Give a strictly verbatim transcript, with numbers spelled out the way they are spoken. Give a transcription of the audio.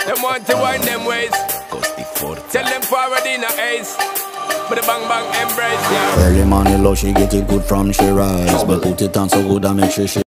Them want to wind them ways. Tell them forward in a ace. But the bang bang embrace, yeah. Early morning love, she get it good from she rise. But put it on so good I make sure she